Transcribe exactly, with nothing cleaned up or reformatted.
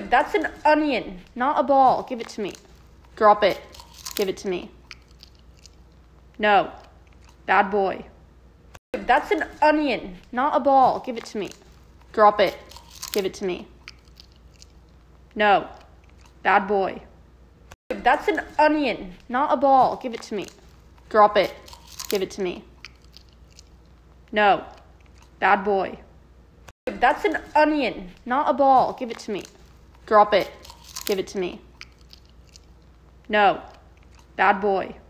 That's an onion, not a ball. Give it to me. Drop it. Give it to me. No. Bad boy. That's an onion, not a ball. Give it to me. Drop it. Give it to me. No. Bad boy. That's an onion, not a ball. Give it to me. Drop it. Give it to me. No. Bad boy. That's an onion, not a ball. Give it to me. Drop it. Give it to me. No. Bad boy.